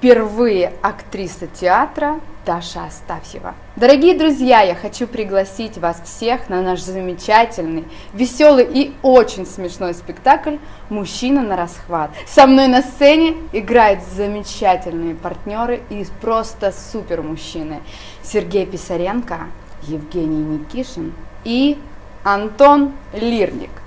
впервые актриса театра Даша Астафьева. Дорогие друзья, я хочу пригласить вас всех на наш замечательный, веселый и очень смешной спектакль «Мужчина на расхват». Со мной на сцене играют замечательные партнеры и просто супер мужчины. Сергей Писаренко, Евгений Никишин и Антон Лирник.